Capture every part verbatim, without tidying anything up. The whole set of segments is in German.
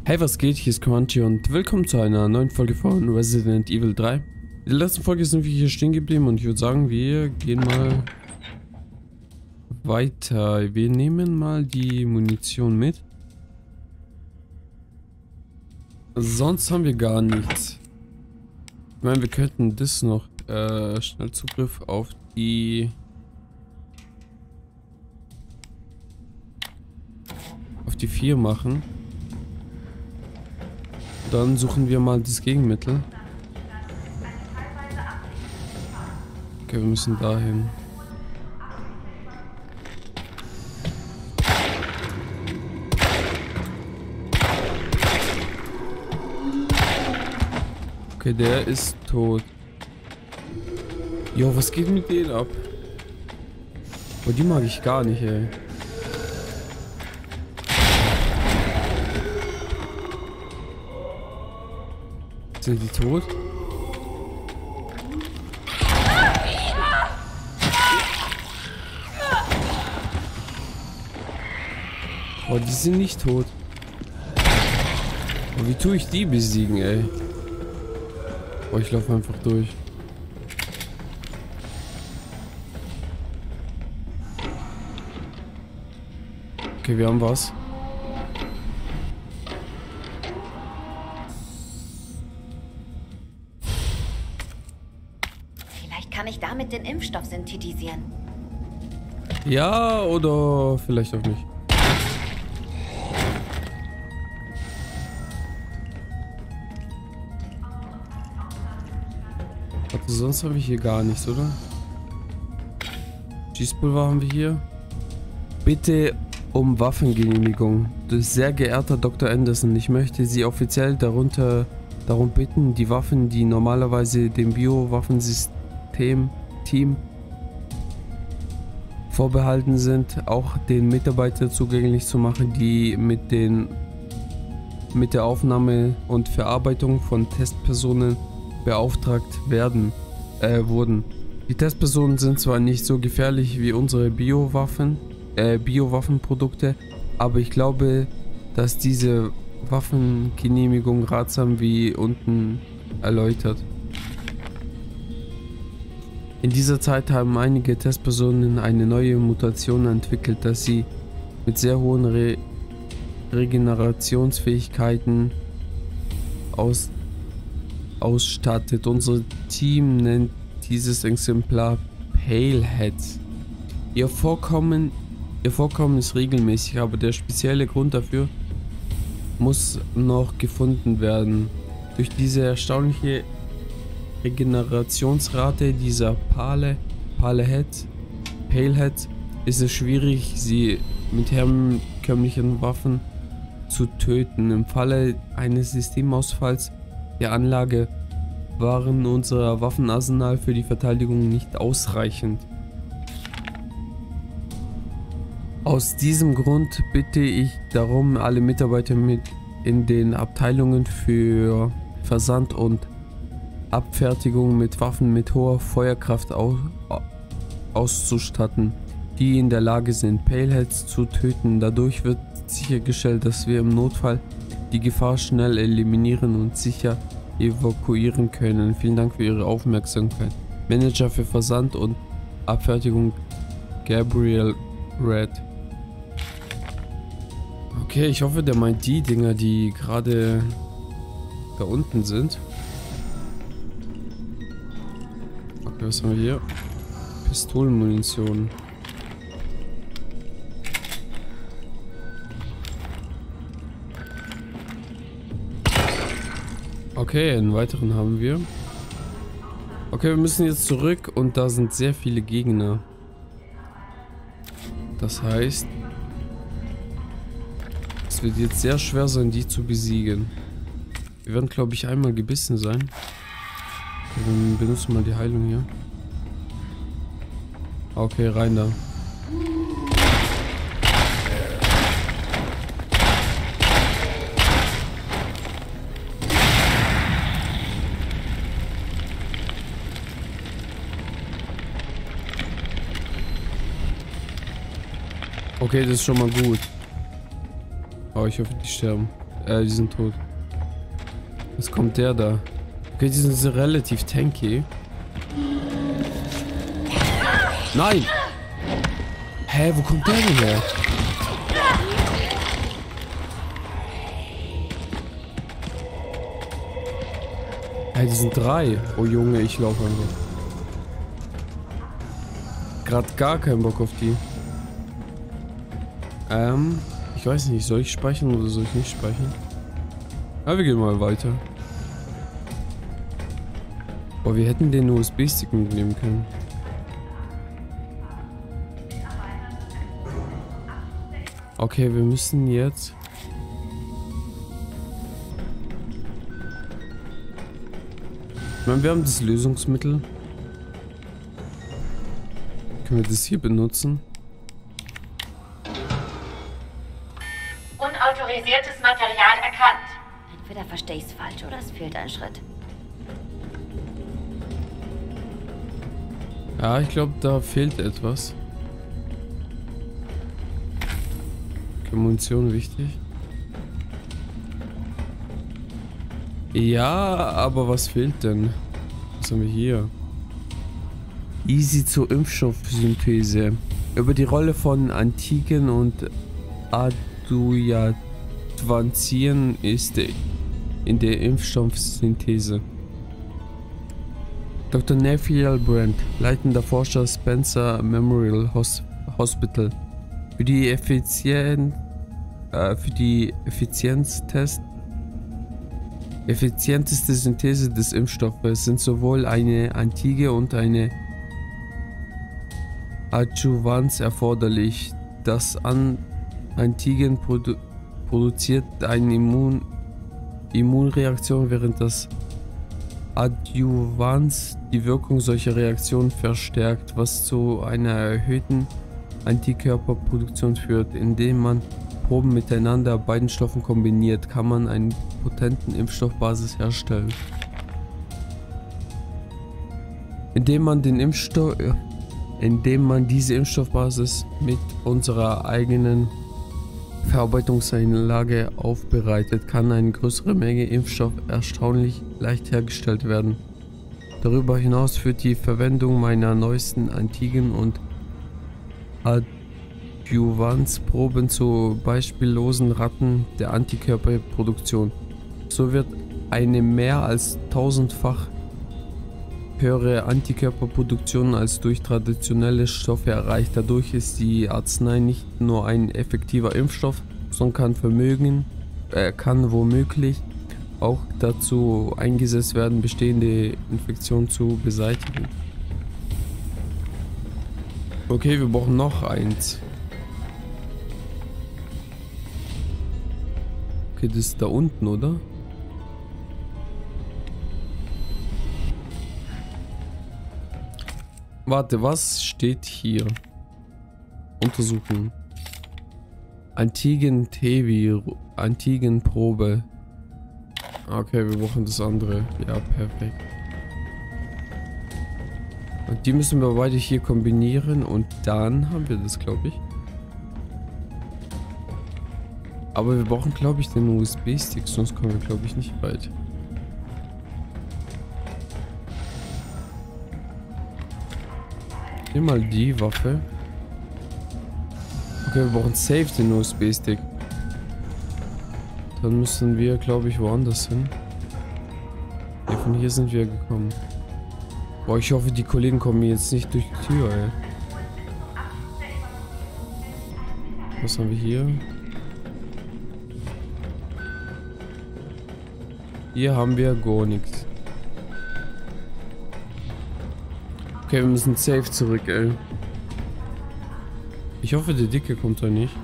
Hey, was geht? Hier ist Crunchy und willkommen zu einer neuen Folge von Resident Evil drei. In der letzten Folge sind wir hier stehen geblieben und ich würde sagen, wir gehen mal weiter. Wir nehmen mal die Munition mit. Sonst haben wir gar nichts. Ich meine, wir könnten das noch äh, schnell Zugriff auf die auf die vier machen. Dann suchen wir mal das Gegenmittel. Okay, wir müssen dahin. Okay, der ist tot. Jo, was geht mit denen ab? Oh, die mag ich gar nicht, ey. Sind die tot? Oh, die sind nicht tot. Oh, wie tue ich die besiegen, ey? Oh, ich laufe einfach durch. Okay, wir haben was. Kann ich damit den Impfstoff synthetisieren? Ja, oder vielleicht auch nicht. Also sonst habe ich hier gar nichts, oder? Schießpulver haben wir hier. Bitte um Waffengenehmigung. Sehr geehrter Doktor Anderson, ich möchte Sie offiziell darunter darum bitten, die Waffen, die normalerweise dem Biowaffensystem Team vorbehalten sind, auch den Mitarbeitern zugänglich zu machen, die mit den mit der Aufnahme und Verarbeitung von Testpersonen beauftragt werden äh, wurden. Die Testpersonen sind zwar nicht so gefährlich wie unsere Biowaffen, äh, Biowaffenprodukte, aber ich glaube, dass diese Waffengenehmigung ratsam wie unten erläutert. In dieser Zeit haben einige Testpersonen eine neue Mutation entwickelt, dass sie mit sehr hohen Re Regenerationsfähigkeiten aus ausstattet. Unser Team nennt dieses Exemplar Palehead. Ihr Vorkommen, ihr Vorkommen ist regelmäßig, aber der spezielle Grund dafür muss noch gefunden werden. Durch diese erstaunliche Regenerationsrate dieser Pale, Palehead, Palehead ist es schwierig, sie mit herkömmlichen Waffen zu töten. Im Falle eines Systemausfalls der Anlage waren unser Waffenarsenal für die Verteidigung nicht ausreichend. Aus diesem Grund bitte ich darum, alle Mitarbeiter mit in den Abteilungen für Versand und Abfertigung mit Waffen mit hoher Feuerkraft aus, auszustatten, die in der Lage sind, Paleheads zu töten. Dadurch wird sichergestellt, dass wir im Notfall die Gefahr schnell eliminieren und sicher evakuieren können. Vielen Dank für Ihre Aufmerksamkeit. Manager für Versand und Abfertigung Gabriel Red. Okay, ich hoffe, der meint die Dinger, die gerade da unten sind. Okay, was haben wir hier? Pistolenmunition. Okay, einen weiteren haben wir. Okay, wir müssen jetzt zurück und da sind sehr viele Gegner. Das heißt, es wird jetzt sehr schwer sein, die zu besiegen. Wir werden, glaube ich, einmal gebissen sein. Wir benutzen mal die Heilung hier. Okay, rein da. Okay, das ist schon mal gut. Oh, ich hoffe, die sterben. Äh, die sind tot. Was kommt der da? Okay, die sind so relativ tanky. Nein! Hä, wo kommt der denn her? Hey, die sind drei. Oh Junge, ich laufe einfach. Gerade gar keinen Bock auf die. Ähm, ich weiß nicht, soll ich speichern oder soll ich nicht speichern? Ja, wir gehen mal weiter. Oh, wir hätten den U S B-Stick mitnehmen können. Okay, wir müssen jetzt... Ich meine, wir haben das Lösungsmittel. Können wir das hier benutzen? Unautorisiertes Material erkannt. Entweder verstehe ich es falsch oder es fehlt ein Schritt. Ja, ich glaube, da fehlt etwas. Okay, Munition wichtig. Ja, aber was fehlt denn? Was haben wir hier? Easy zur Impfstoffsynthese. Über die Rolle von Antigen und Adjuvantieren ist in der Impfstoffsynthese. Doktor Nephiel Brand, leitender Forscher Spencer Memorial Hos Hospital. Für die Effizien äh, für die Effizienztest effizienteste Synthese des Impfstoffes sind sowohl eine Antige und eine Adjuvanz erforderlich. Das An Antigen produ produziert eine Immun Immunreaktion, während das Adjuvanz die Wirkung solcher Reaktionen verstärkt, was zu einer erhöhten Antikörperproduktion führt. Indem man Proben miteinander beiden Stoffen kombiniert, kann man einen potenten Impfstoffbasis herstellen. Indem man den Impfstoff, indem man diese Impfstoffbasis mit unserer eigenen Verarbeitungsanlage aufbereitet, kann eine größere Menge Impfstoff erstaunlich leicht hergestellt werden. Darüber hinaus führt die Verwendung meiner neuesten Antigen- und Adjuvanzproben zu beispiellosen Raten der Antikörperproduktion. So wird eine mehr als tausendfach höhere Antikörperproduktion als durch traditionelle Stoffe erreicht. Dadurch ist die Arznei nicht nur ein effektiver Impfstoff, sondern kann Vermögen, äh, kann womöglich auch dazu eingesetzt werden, bestehende Infektionen zu beseitigen. Okay, wir brauchen noch eins. Okay, das ist da unten, oder? Warte, was steht hier? Untersuchen. Antigen-T-Virus. Antigenprobe. Okay, wir brauchen das andere. Ja, perfekt. Und die müssen wir beide hier kombinieren und dann haben wir das, glaube ich. Aber wir brauchen, glaube ich, den U S B-Stick, sonst kommen wir, glaube ich, nicht weit. Hier mal die Waffe. Okay, wir brauchen safe den U S B-Stick. Dann müssen wir, glaube ich, woanders hin. Ja, von hier sind wir gekommen. Boah, ich hoffe, die Kollegen kommen jetzt nicht durch die Tür, ey. Was haben wir hier? Hier haben wir gar nichts. Okay, wir müssen safe zurück, ey. Ich hoffe, der Dicke kommt da nicht.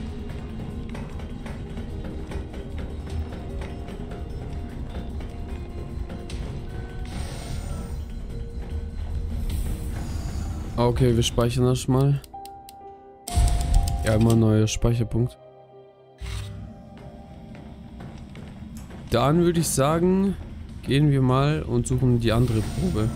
Okay, wir speichern das mal. Ja, immer neuer Speicherpunkt. Dann würde ich sagen, gehen wir mal und suchen die andere Probe.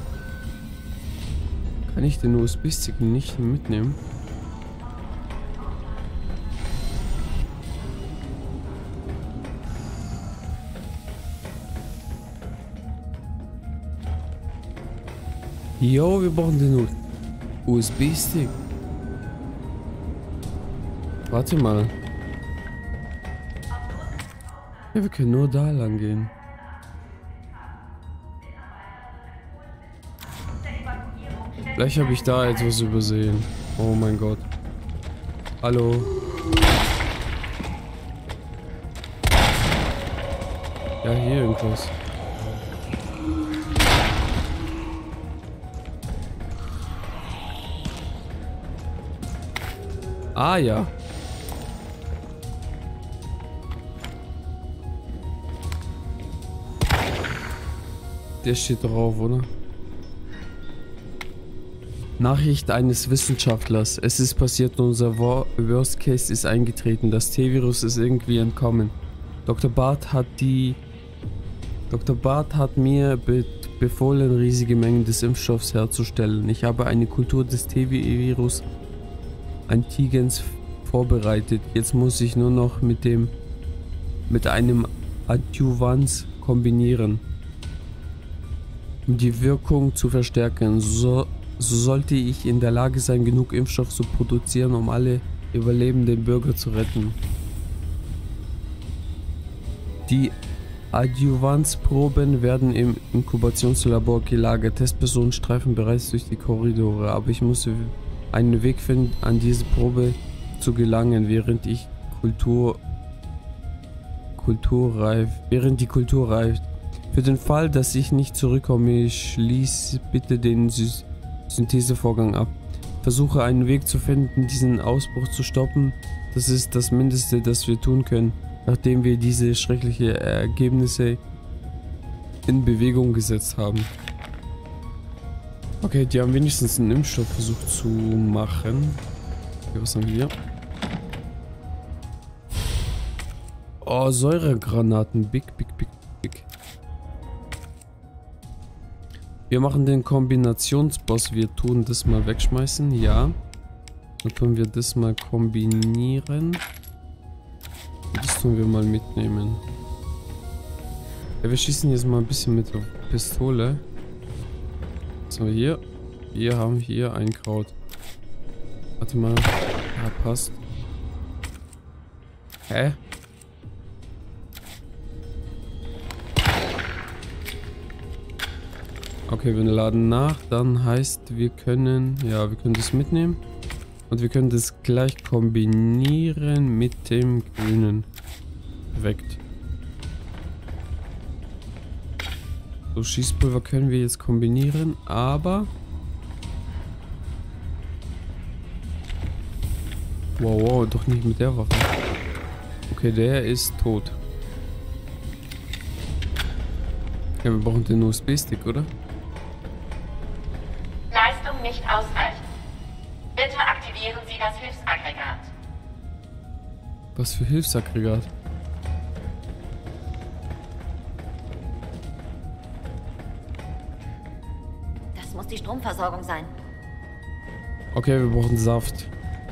Kann ich den U S B-Stick nicht mitnehmen? Jo, wir brauchen den U S B-Stick. Warte mal. Ja, wir können nur da lang gehen. Vielleicht habe ich da etwas übersehen. Oh mein Gott. Hallo. Ja, hier irgendwas. Ah ja. Der steht drauf, oder? Nachricht eines Wissenschaftlers. Es ist passiert, unser Worst Case ist eingetreten. Das T-Virus ist irgendwie entkommen. Doktor Barth hat die... Doktor Barth hat mir be befohlen, riesige Mengen des Impfstoffs herzustellen. Ich habe eine Kultur des T-Virus Antigens vorbereitet. Jetzt muss ich nur noch mit dem... mit einem Adjuvans kombinieren. Um die Wirkung zu verstärken. So... So sollte ich in der Lage sein, genug Impfstoff zu produzieren, um alle überlebenden Bürger zu retten. Die Adjuvanzproben werden im Inkubationslabor gelagert. Testpersonen streifen bereits durch die Korridore, aber ich muss einen Weg finden, an diese Probe zu gelangen, während ich Kultur Kulturreif, während die Kultur reift. Für den Fall, dass ich nicht zurückkomme, schließ bitte den Sy Synthesevorgang ab. Versuche einen Weg zu finden, diesen Ausbruch zu stoppen. Das ist das Mindeste, das wir tun können, nachdem wir diese schrecklichen Ergebnisse in Bewegung gesetzt haben. Okay, die haben wenigstens einen Impfstoff versucht zu machen. Okay, was haben wir hier? Oh, Säuregranaten. Big, big, big, big. Wir machen den Kombinationsboss. Wir tun das mal wegschmeißen. Ja. Dann tun wir das mal kombinieren. Das tun wir mal mitnehmen. Ja, wir schießen jetzt mal ein bisschen mit der Pistole. So, hier. Wir haben hier ein Kraut. Warte mal. Ja, passt. Hä? Okay, wir laden nach. Dann heißt, wir können... Ja, wir können das mitnehmen. Und wir können das gleich kombinieren mit dem Grünen. Perfekt. So, Schießpulver können wir jetzt kombinieren, aber... Wow, wow, doch nicht mit der Waffe. Okay, der ist tot. Ja, wir brauchen den U S B-Stick, oder? Leistung nicht ausreichend. Bitte aktivieren Sie das Hilfsaggregat. Was für Hilfsaggregat? Das muss die Stromversorgung sein. Okay, wir brauchen Saft.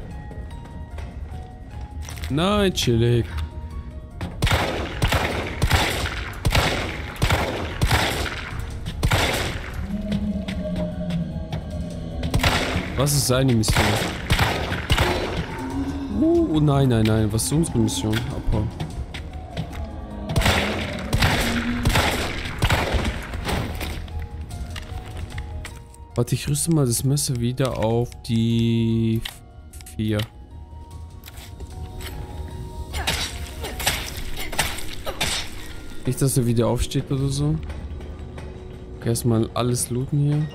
Nein, chillig. Was ist seine Mission? Uh, nein, nein, nein. Was ist unsere Mission? Abhauen. Warte, ich rüste mal das Messer wieder auf die vier. Nicht, dass er wieder aufsteht oder so. Okay, erstmal alles looten hier.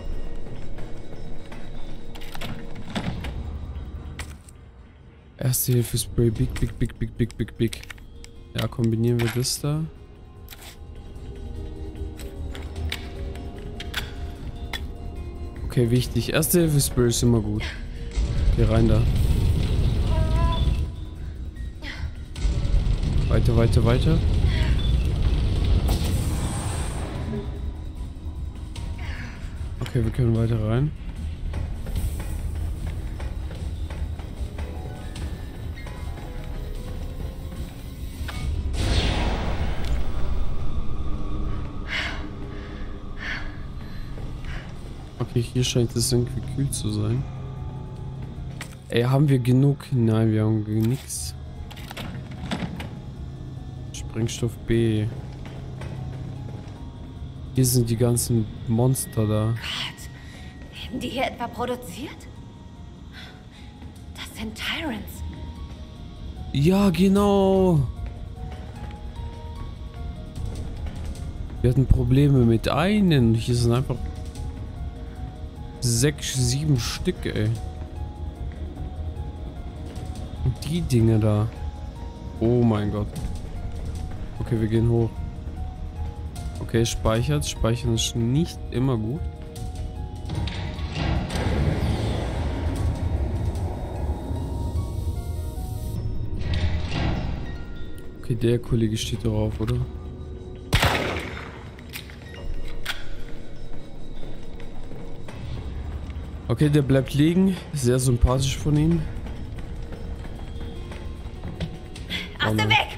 Erste Hilfe Spray. Big, big, big, big, big, big, big. Ja, kombinieren wir das da. Okay, wichtig. Erste Hilfe Spray ist immer gut. Okay, rein da. Weiter, weiter, weiter. Okay, wir können weiter rein. Okay, hier scheint es irgendwie kühl zu sein. Ey, haben wir genug? Nein, wir haben nichts. Sprengstoff B. Hier sind die ganzen Monster da. Gott, werden die hier etwa produziert? Das sind Tyrants. Ja, genau. Wir hatten Probleme mit einem. Hier sind einfach sechs, sieben Stück, ey. Und die Dinge da. Oh mein Gott. Okay, wir gehen hoch. Okay, speichert. Speichern ist nicht immer gut. Okay, der Kollege steht darauf, oder? Okay, der bleibt liegen. Sehr sympathisch von ihm. Aus dem Weg!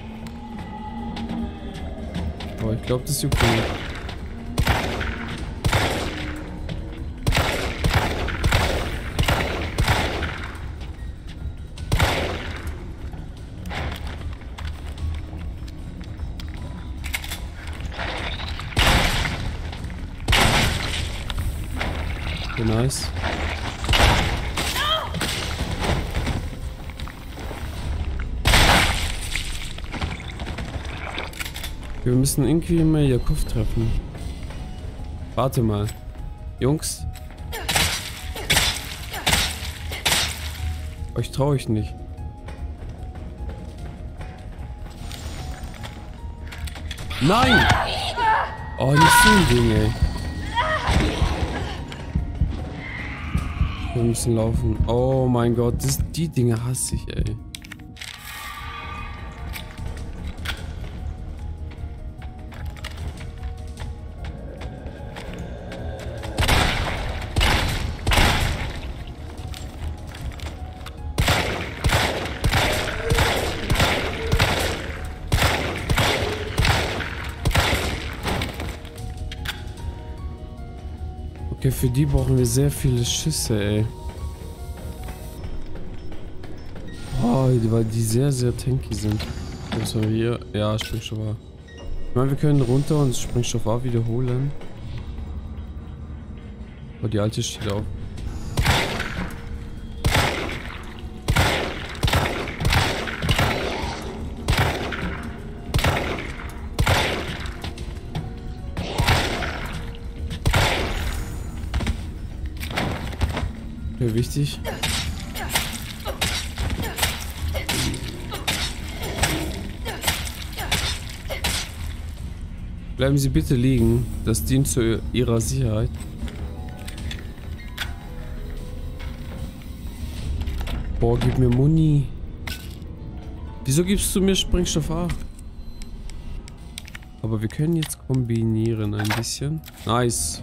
Aber ich glaube, das ist okay. Okay, nice. Wir müssen irgendwie mal Jakov treffen. Warte mal. Jungs. Euch traue ich nicht. Nein! Oh, nicht so ein Ding, ey. Wir müssen laufen. Oh mein Gott, das, die Dinge hasse ich, ey. Okay, für die brauchen wir sehr viele Schüsse, ey. Oh, weil die sehr, sehr tanky sind. Was haben wir hier? Ja, Sprengstoff A. Ich meine, wir können runter und Sprengstoff A wiederholen. Oh, die alte steht auf. Okay, wichtig. Bleiben Sie bitte liegen. Das dient zu Ihrer Sicherheit. Boah, gib mir Muni. Wieso gibst du mir Sprengstoff A? Aber wir können jetzt kombinieren ein bisschen. Nice.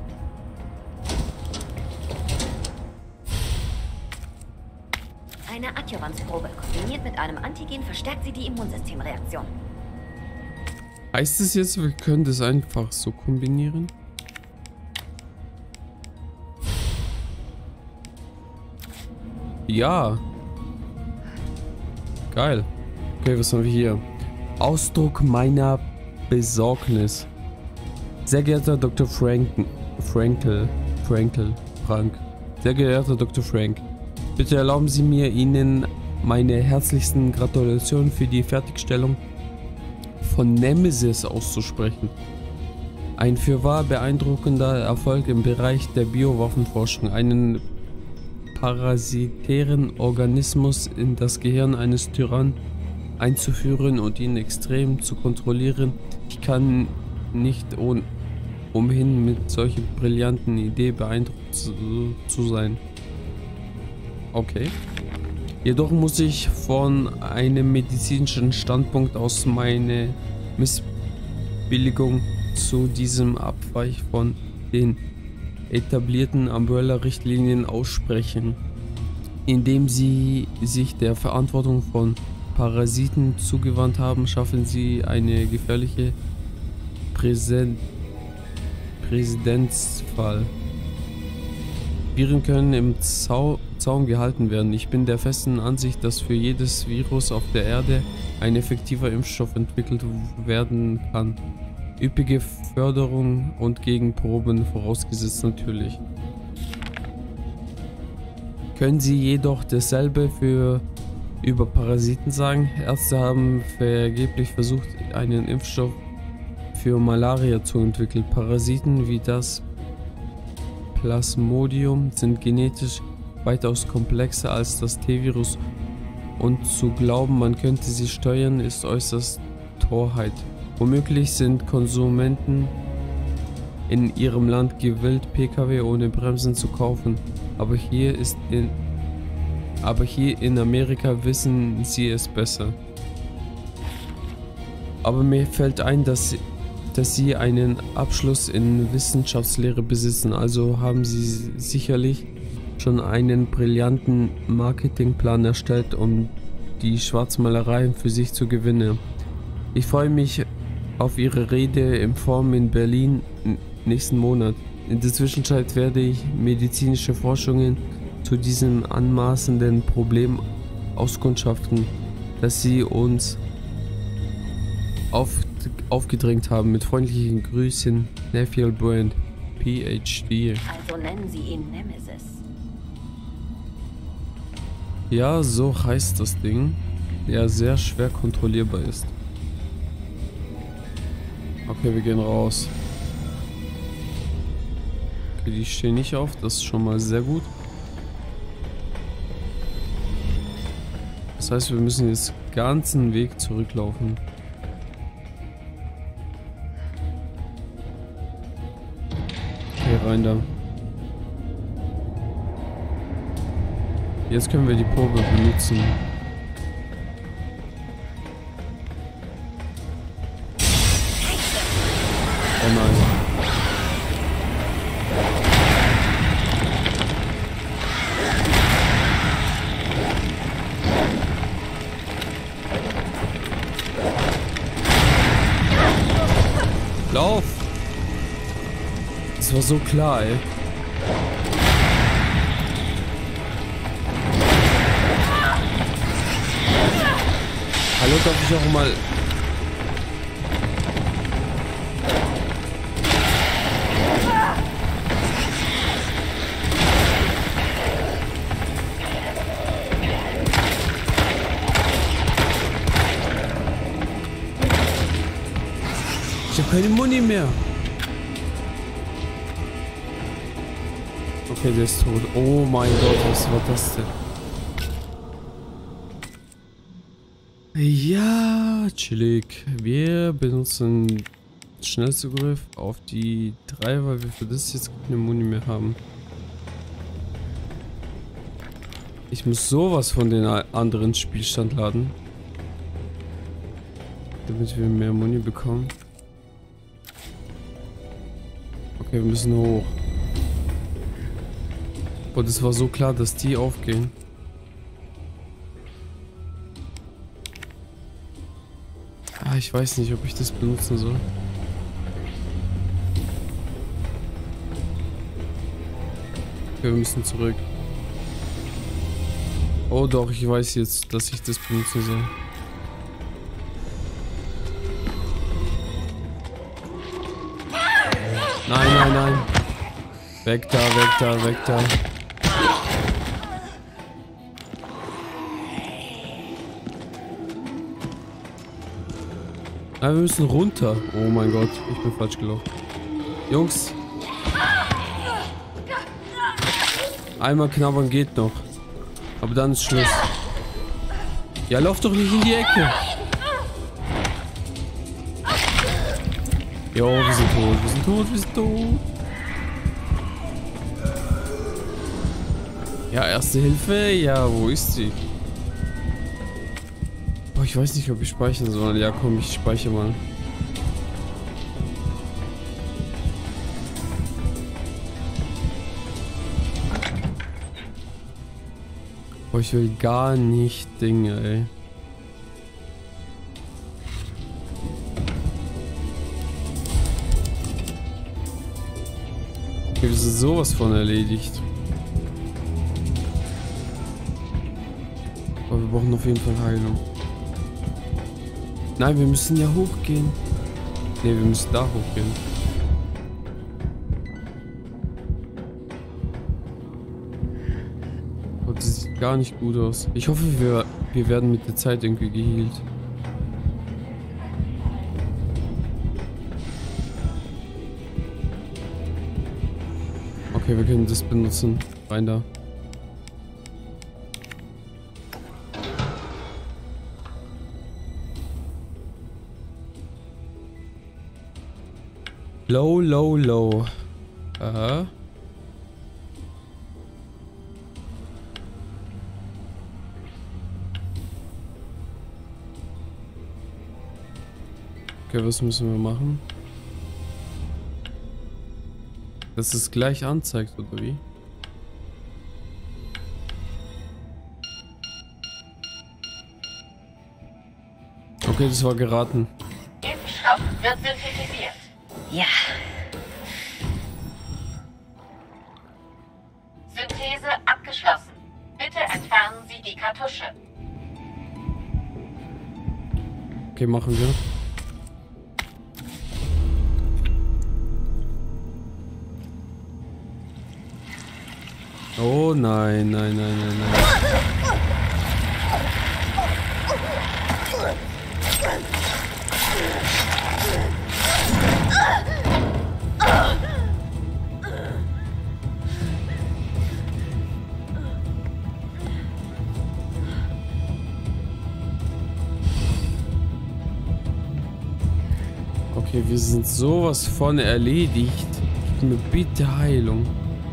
Eine Adjuvanzprobe kombiniert mit einem Antigen verstärkt sie die Immunsystemreaktion. Heißt es jetzt, wir können das einfach so kombinieren? Ja. Geil. Okay, was haben wir hier? Ausdruck meiner Besorgnis. Sehr geehrter Doktor Frank... Frankel. Frankel. Frank. Sehr geehrter Doktor Frank. Bitte erlauben Sie mir, Ihnen meine herzlichsten Gratulationen für die Fertigstellung von Nemesis auszusprechen. Ein fürwahr beeindruckender Erfolg im Bereich der Biowaffenforschung. Einen parasitären Organismus in das Gehirn eines Tyrannen einzuführen und ihn extrem zu kontrollieren. Ich kann nicht ohne, umhin mit solchen brillanten Idee beeindruckt zu, zu sein. Okay. Jedoch muss ich von einem medizinischen Standpunkt aus meine Missbilligung zu diesem Abweich von den etablierten Umbrella-Richtlinien aussprechen, indem sie sich der Verantwortung von Parasiten zugewandt haben, schaffen sie eine gefährliche Präsen Präzedenzfall. Viren können im Zau Zaum gehalten werden. Ich bin der festen Ansicht, dass für jedes Virus auf der Erde ein effektiver Impfstoff entwickelt werden kann. Üppige Förderung und Gegenproben vorausgesetzt natürlich. Können Sie jedoch dasselbe für über Parasiten sagen? Ärzte haben vergeblich versucht, einen Impfstoff für Malaria zu entwickeln. Parasiten wie das Plasmodium sind genetisch weitaus komplexer als das T-Virus und zu glauben, man könnte sie steuern, ist äußerst Torheit. Womöglich sind Konsumenten in ihrem Land gewillt, P K W ohne Bremsen zu kaufen, aber hier ist in aber hier in Amerika wissen sie es besser. Aber mir fällt ein, dass dass sie einen Abschluss in Wissenschaftslehre besitzen, also haben sie sicherlich schon einen brillanten Marketingplan erstellt, um die Schwarzmalerei für sich zu gewinnen. Ich freue mich auf Ihre Rede im Forum in Berlin nächsten Monat. In der Zwischenzeit werde ich medizinische Forschungen zu diesem anmaßenden Problem auskundschaften, das Sie uns auf aufgedrängt haben. Mit freundlichen Grüßen, Nephiel Brand, P H D. Also nennen Sie ihn Nemesis. Ja, so heißt das Ding, der sehr schwer kontrollierbar ist. Okay, wir gehen raus. Okay, die stehen nicht auf, das ist schon mal sehr gut. Das heißt, wir müssen jetzt den ganzen Weg zurücklaufen. Okay, rein da. Jetzt können wir die Probe benutzen. Oh nein. Lauf! Das war so klar, ey. Hallo, darf ich auch mal... Ich habe keine Muni mehr. Okay, der ist tot. Oh mein Gott, was war das denn? Ja, chillig. Wir benutzen Schnellzugriff auf die drei, weil wir für das jetzt keine Muni mehr haben. Ich muss sowas von den anderen Spielstand laden, damit wir mehr Muni bekommen. Okay, wir müssen hoch. Und es war so klar, dass die aufgehen. Ah, ich weiß nicht, ob ich das benutzen soll. Okay, wir müssen zurück. Oh doch, ich weiß jetzt, dass ich das benutzen soll. Nein, nein, nein. Weg da, weg da, weg da. Ah, wir müssen runter. Oh mein Gott, ich bin falsch gelaufen. Jungs. Einmal knabbern geht noch. Aber dann ist Schluss. Ja, lauf doch nicht in die Ecke. Jo, wir sind tot, wir sind tot, wir sind tot. Ja, erste Hilfe. Ja, wo ist sie? Boah, ich weiß nicht, ob ich speichern soll. Ja, komm, ich speichere mal. Boah, ich will gar nicht Dinge, ey. Okay, wir sind sowas von erledigt. wir brauchen auf jeden Fall Heilung. Nein, wir müssen ja hochgehen. Ne, wir müssen da hochgehen. Oh, das sieht gar nicht gut aus. Ich hoffe, wir, wir werden mit der Zeit irgendwie geheilt. Okay, wir können das benutzen. Rein da. Low, low, low. Aha. Okay, was müssen wir machen? Dass es gleich anzeigt, oder wie? Okay, das war geraten. Impfstoff wird synthetisiert. Ja. Synthese abgeschlossen. Bitte entfernen Sie die Kartusche. Okay, machen wir. Oh nein, nein, nein, nein, nein. Okay, wir sind sowas von erledigt. Gib mir bitte Heilung.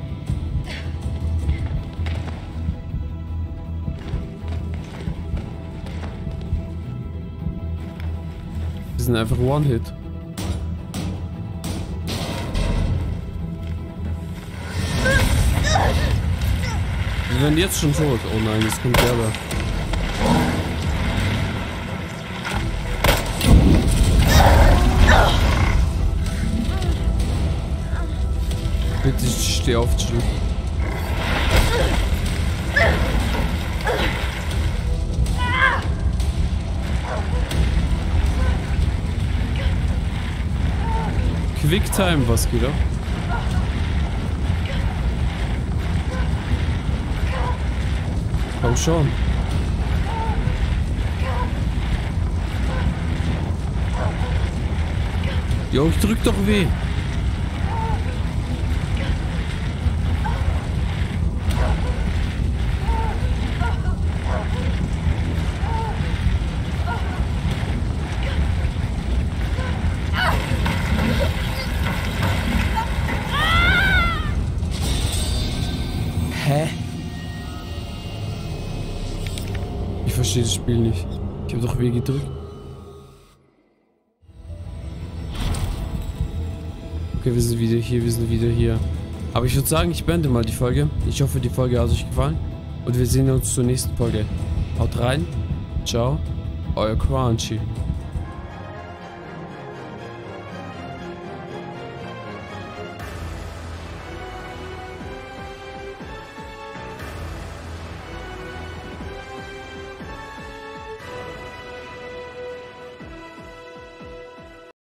Wir sind einfach One-Hit. Wir werden jetzt schon tot. Oh nein, jetzt kommt der da. Bitte steh auf, Jill. Quicktime, was geht ab? Komm schon. Jo, ich drück doch weh. Hä? Ich verstehe das Spiel nicht. Ich habe doch W gedrückt. Okay, wir sind wieder hier, wir sind wieder hier. Aber ich würde sagen, ich beende mal die Folge. Ich hoffe, die Folge hat euch gefallen. Und wir sehen uns zur nächsten Folge. Haut rein. Ciao. Euer Crunchy.